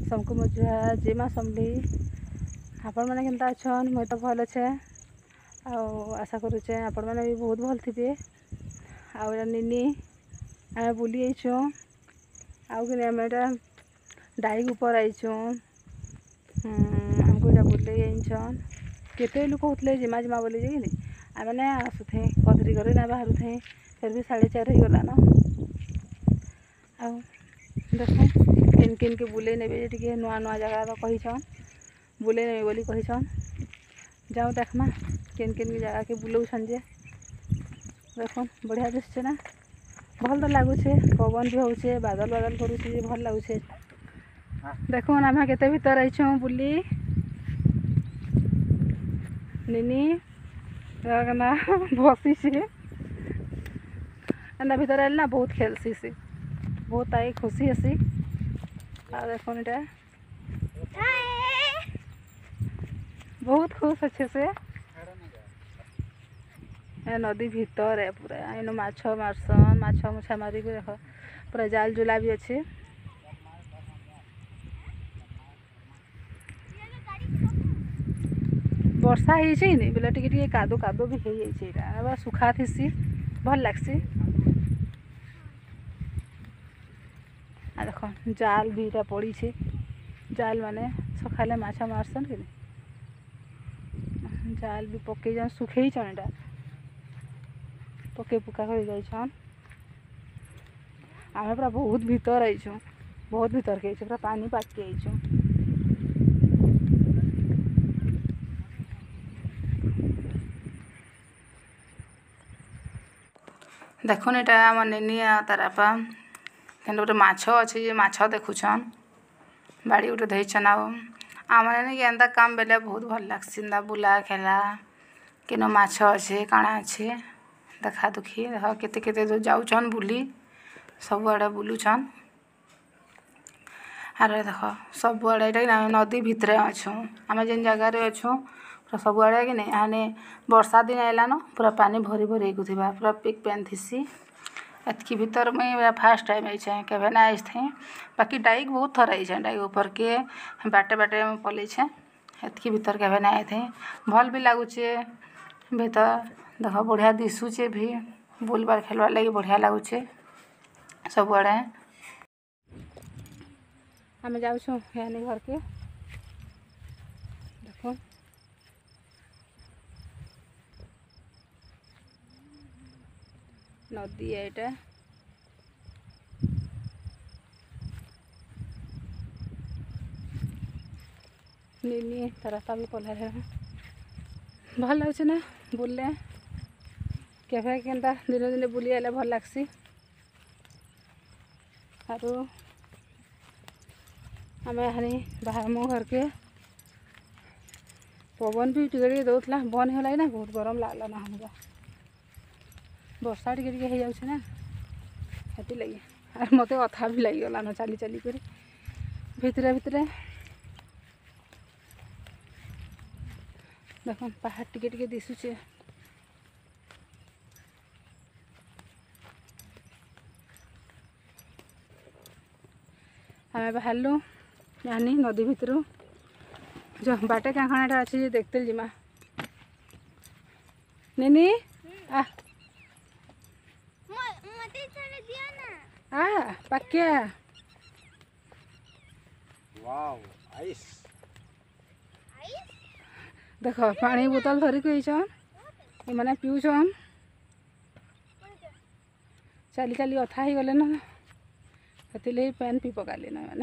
सबको मजुआ जीमा समली आपण मैंने केनता अच्छन मुई तो भल अच्छे आशा करुचे आपण मैंने भी बहुत भल थे आनी आम बुली आईचु आउ कि आम डाइक ऊपर आईचु आमको यहाँ बुले आईछन केते लोग कहते जिमा जिमा बोली कि आम ना आसुथे कदरी कर ना बाहर थे फिर भी 4:30 हो गला न आउ देख किन किन के बुले ने टे नुआ नुआ जगह तो कहीछन बुले ने बोली कहीछन जाऊँ देखमा किन किन जगह के बुलाऊछन जे देख बढ़िया दिशे ना भल तो लगुचे पवन भी होचे बादल बादल करुचे भल लगुचे देख आम केते भीतर आईछू बुली निनी ना बसी से एंदा भीतर आइल ना बहुत खेलसी से बहुत आई खुशी हसी आ देखो इटा बहुत खुश अच्छे से नदी भीतर है पूरा इन माछ मारसन माछ मुछा मारिक देख पूरा जाल जुला भी अच्छे वर्षा होनी बोले टे कादो कादो भी हो जाए सुखा थी भल लगसी आ देख जाल भी इटा पड़ी छे जाल माने सकाले माछ मारसन कि जाल भी पकई जन सुखे इटा पके पुका कर जाइछन आम पूरा बहुत भीतर आईछू बहुत भीतर के पूरा पानी पाके आईछू देखुन एटा आम नेनी तार आपा के गोटे माछ अच्छे माछ देखुछन बाड़ी गोटे धोईछन आम एंता काम बेले बहुत भल लगसी बुला खेला किन माछ अच्छे काଣା अच्छे देखा दुखी देख केते केते जाऊछन बुली सब आड़े बुलुछन आरे देख सब आड़े नदी भितरे अच्छु आम जेन जगार अच्छु सब आड़े कि नहीं आने वर्षा दिन आइला न पूरा पानी भरी भरी थी पूरा पिक पेन थी एतकी भीतर मुझे फास्ट टाइम आई केवे ना आई थे बाकी डाइक बहुत थर आई डाइक ऊपर के बाटे बाटे पलई एतकी भीतर केवे ना आई थे भल भी लगुचे भीतर देख बढ़िया दिशुचे भी बुलबार खेलवार लगी बढ़िया लगुचे सब आड़े आम जाऊँ यानी घर के देख नदी है एटा नीनी तरसा भी पल्ला भल लगे ना बुलले केफे केनता दिन दिन बुली आले भल लगसी आरो आम हानि बाहर मो घर के पवन भी टिके दौला बन होगा ना बहुत गरम लगला ना हमका वर्षा टिके टिके हो जाऊँ ना हेती लगे और मत अथा भी लगिगला न चली चली कर भितरे भितरे देख पहाड़ टिके टिके दिशुचे आम बाहरलु यानी नदी भितर जो बाटे क्या खाना अच्छे देखते जिमा नेनी आ पक्के देख पानी बोतल धरिक मैंने पीऊन चली चली अथा ही गले ना से पेन पी पकाली ना मैंने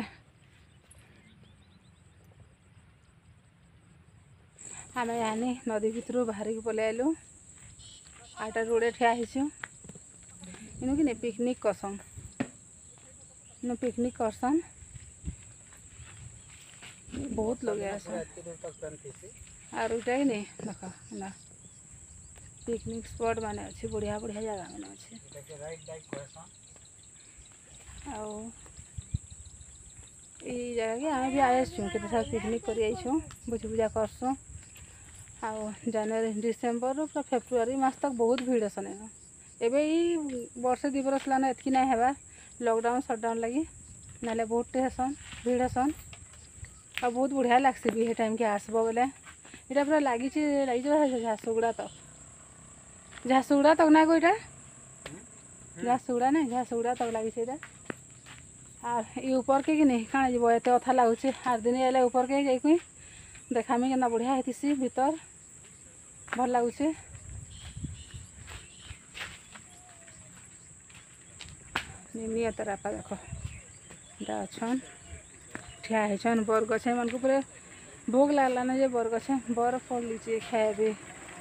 आम यानी नदी भितर बाहर की पलि आलु आटा रोडे ठिया इन कि पिकनिक करसन इन पिकनिक करसन बहुत लोग आर इटा कि नहीं देख ना पिकनिक स्पॉट माने अच्छे बढ़िया बढ़िया जगह मैंने अच्छे जगह के आम भी आसुँ के पिकनिक कर बुझी बुझा करसुँ आउ जनवरी डिसेम्बर पूरा फेब्रुआरी मास तक बहुत भीड़ सन एबे वर्षे 2 बरस लाना एतकी ना हेबा लॉकडाउन सटडाउन लगी ना बहुत हेसन भीड़ हेसन और बहुत बढ़िया लगसी भी टाइम के आसब बोले यहाँ पूरा लगी झारसुगुड़ा तक ना कोईटा झारसुगुड़ा ना झारसुगुड़ा तक लगी आर ये ऊपर के नहीं कण जीव एत कथा लगुच आर दिन आए ऊपर के जाई देखामी के बढ़िया होती भीतर भल लगुच निमी एतर आपा देख इटा अच्छन ठिया होन बर गछ मन को पूरे भोग लगला ना जे बर गछ बर फल लीची खाए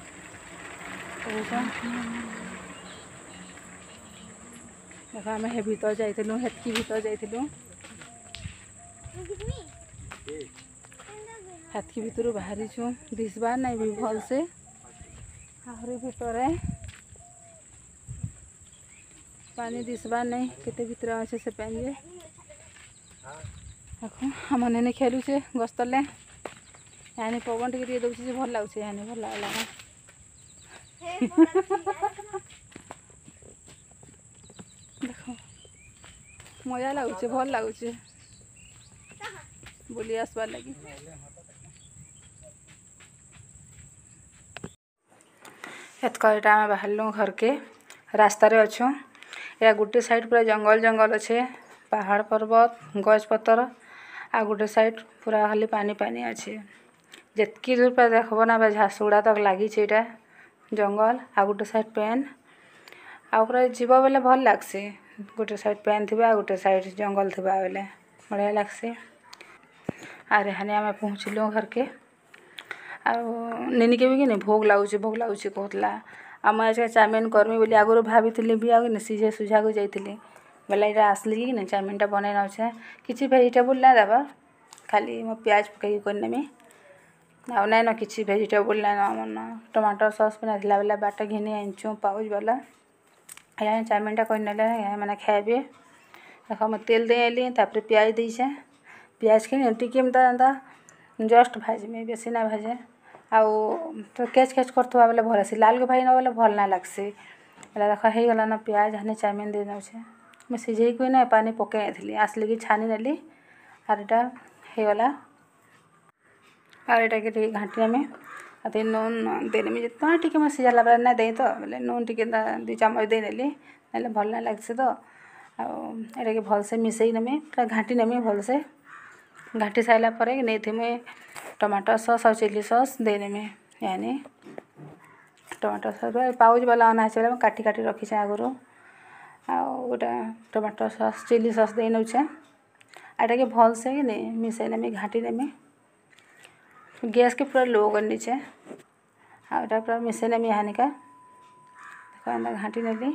देख आम हे भीतर जाइलु हेतकी भीतर जाइलु हेतकी भीतर बाहरी छु दिसबार नहीं भी भल से आहरी भीतर पानी दिसबार नहीं केते भीतर अच्छे से पानी जे देख आम ने खेलु से गछ तले यानी पवन टे दे भल लगुच यानी भल लगला देख मजा लगुच भल लगुच बुली आसबार लगी एतक यहाँ आम बाहर घर के रास्तार अच्छु या गोटे साइड पूरा जंगल जंगल अच्छे पहाड़ पर्वत गछ पतर आ गोटे साइड पूरा खाली पानी पानी अच्छे जितकी दूर पर देखब ना झारसुगुड़ा तक लगी जंगल आ गोटे साइड पेन आ जीव बेले भल लगसी गोटे साइड पेन थी आ गोटे साइड जंगल थी बेले बढ़िया लगसी आर हाने आम पहुँचलु घर के निनी के भी कि भोग लगुच कहला आम आज चाउमिन करमी बोली आगुरी भाभी भी आगे सीझे सुझा को जाइली बोला यहाँ आसली कि चाउमिन टा बन नौचे किसी भेजिटेबल ना देवा खाली मो प्याज पकई करनेमी आ नाइन किसी भेजिटेबल नाइन मन टमाटर सॉस बना बेला बाट घिनी आनचु पाउच वाला यहाँ चाउमिन टा कर मैंने खाए देख मैं तेल दे आइली तापर प्याज देचे प्याज के टिके जस्ट भाजमी बेसी ना भाजे आउ तो कैच कैच करथवा बेले भल आसी लाल के भाई न बेले भल ना लगसी बेला देख हो गला ना प्याज हाने चाउमिन दे नौचे मैं सीझे कोई ना पानी पकई थी आसली छानी नेली आर इटा हो गला आर इटा के घाटी आमे अति नून देनेमी जितना टिके मैं सीझाला बेला ना दे तो बोले नून टिके 2 चम्मच दे नेली ना भल ना लगसी तो आटा के भल से मिसई नेमी पूरा घाटी नेमी भल से घाटी सारा पर नहीं टमाटर सॉस और चिली सॉस दे नेमी यानी टमाटर सॉस पाउच वाला अना है काटी काटी रखी आगुरी गोटा टमाटर सॉस चिली सॉस दे नौचे आटा के भल से कि नहीं मिसई नेमी घाटी नेमी गैस के पूरा लो कर नीचे आटा पूरा मिसई नेमी हानि का देखो घाटी नेली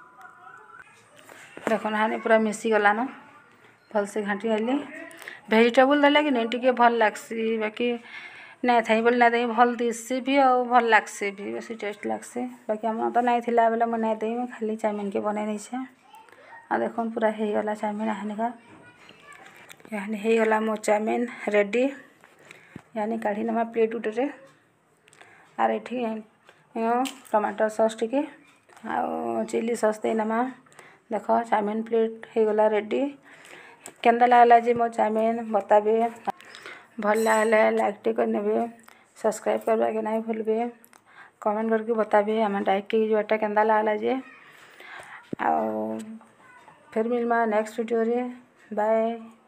देख हानि पूरा मिसी गला न भल से घाटी नेली भेजिटेबल देले कि नहीं टिके भल लगसी बाकी नहीं थी बोले नहीं भल दिसी भी और भल लगसी भी बेसी टेस्ट लगसी बाकी आम तो नहीं थिला बेले मैं नहीं देई खाली चाउमिन के बने नहीं आ देख पूरा हो गला चाउमिन हानिका यानी हो गला मो चाउमिन रेडी यानी काढ़ी नमा प्लेट उटे आर ये टमाटर सॉस टिके आ चिली सॉस दे नमा देख चाउमिन प्लेट हो गला रेडी केंदा लागला जी मो चाउमिन बताबे भल लागले लाइक टे करने सब्सक्राइब करवा के नहीं भूलबे कमेंट करके बताबे हमें डाइक के जोटा केंदा लागला जे आ फिर मिलमा नेक्स्ट वीडियो रे बाय।